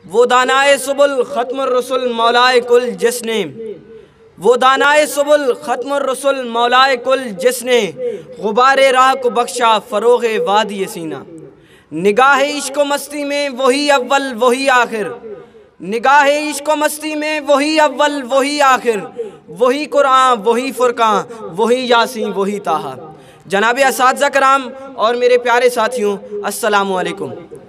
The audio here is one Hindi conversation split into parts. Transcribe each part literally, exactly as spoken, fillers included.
वो दानाए सुबुल ख़त्मुर रसूल मौलाए कुल जिसने वो दानाए सुबुल ख़त्मुर रसूल मौलाए कुल जिसने गुबारे राह को बख्शा फ़रोग़ वादी सीना। निगाह इश्क़ मस्ती में वही अव्वल वही आखिर, निगाह इश्क़ मस्ती में वही अव्वल वही आखिर, वही कुरान वही फुरकान वही यासीन वही ताहा। जनाब असातिज़ा कराम और मेरे प्यारे साथियों, अस्सलामु अलैकुम।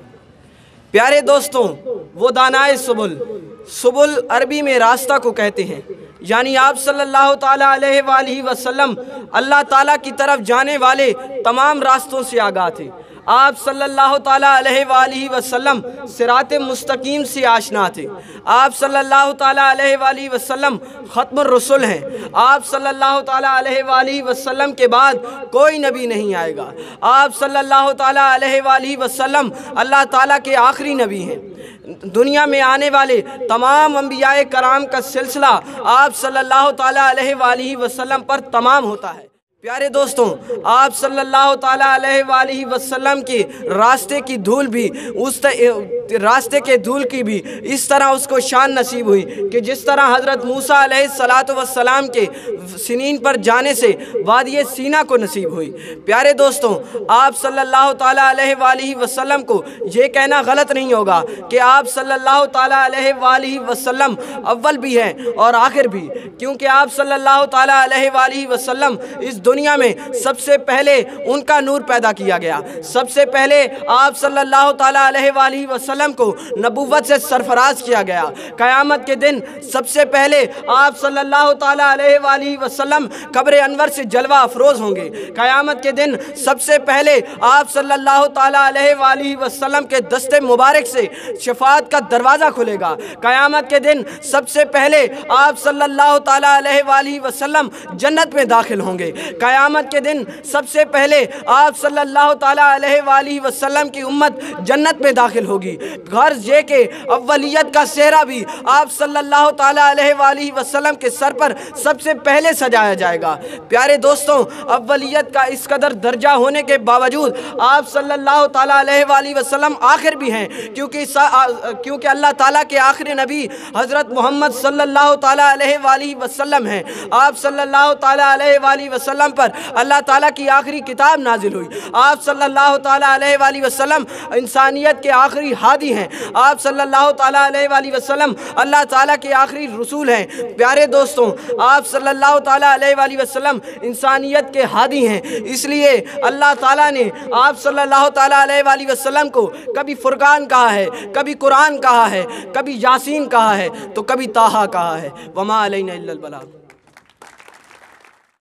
प्यारे दोस्तों, वो दानाए सुबुल, सुबुल अरबी में रास्ता को कहते हैं, यानी आप सल्लल्लाहु ताला अलैहि वसल्लम अल्लाह ताला की तरफ जाने वाले तमाम रास्तों से आगाह थे। आप सल्लल्लाहु ताला अलैहि वसल्लम सिराते मुस्तकीम से आशना थे। आप सल्लल्लाहु ताला अलैहि वसल्लम ख़त्मुर रसूल हैं। आप सल्लल्लाहु ताला अलैहि वसल्लम के बाद कोई नबी नहीं आएगा। आप सल्लल्लाहु ताला अलैहि वसल्लम अल्लाह ताला के आखिरी नबी हैं। दुनिया में आने वाले तमाम अंबियाए कराम का सिलसिला आप सल्लल्लाहु ताला अलैहि वसल्लम पर तमाम होता है। प्यारे दोस्तों, आप सल्लल्लाहु ताला अलैहि वसल्लम के रास्ते की धूल भी उस रास्ते के धूल की भी इस तरह उसको शान नसीब हुई कि जिस तरह हज़रत मूसा अलैहिस्सलातु वस्सलाम के सिनीन पर जाने से वादी सीना को नसीब हुई। प्यारे दोस्तों, आप सल्लल्लाहु ताला अलैहि वसल्लम को ये कहना गलत नहीं होगा कि आप सल्लल्लाहु ताला अलैहि वसल्लम अव्वल भी हैं और आखिर भी, क्योंकि आप सल्लल्लाहु ताला अलैहि वसल्लम इस दुनिया में सबसे पहले उनका नूर पैदा किया गया। सबसे पहले आप सल्लल्लाहु ताला अलैहि वसल्लम को नबुव्वत से सरफराज किया गया। क़यामत के दिन सबसे पहले आप सल्लल्लाहु ताला अलैहि वसल्लम कब्र अनवर से जलवा अफरोज़ होंगे। क़यामत के दिन सबसे पहले आप सल्लल्लाहु ताला अलैहि वसल्लम के दस्ते मुबारक से शफाअत का दरवाज़ा खुलेगा। क़यामत के दिन सबसे पहले आप सल्लल्लाहु ताला अलैहि वसल्लम जन्नत में दाखिल होंगे। क़यामत के दिन सबसे पहले आप सल्लल्लाहु ताला अलैहि वसल्लम की उम्मत जन्नत में दाखिल होगी। गर्ज ये के अव्वलियत का सेहरा भी आप सल्लल्लाहु ताला अलैहि वसल्लम के सर पर सबसे पहले सजाया जाएगा। प्यारे दोस्तों, अव्वलियत का इस कदर दर्जा होने के बावजूद आप सल्लल्लाहु ताला अलैहि वसल्लम आखिर भी हैं, क्योंकि क्योंकि अल्लाह ताला के आखिरी नबी हज़रत मोहम्मद सल्लल्लाहु ताला अलैहि वसल्लम हैं। आप सल्लल्लाहु ताला अलैहि वसल्लम पर अल्लाह ताला की आखिरी किताब नाजिल हुई। आप सल्लल्लाहु ताला अलैहि वसल्लम इंसानियत के आखिरी हादी हैं। आप सल्लल्लाहु ताला अलैहि वसल्लम अल्लाह ताला के आखिरी रसूल हैं। प्यारे दोस्तों, आप सल्लल्लाहु ताला अलैहि वसल्लम इंसानियत के हादी हैं। इसलिए अल्लाह ताला ने आप सल्लल्लाहु ताला अलैहि वसल्लम को कभी फुरकान कहा है, कभी कुरान कहा है, कभी यासीन कहा है, तो कभी ताहा कहा है। वमा अलैना इल्लल बलाग।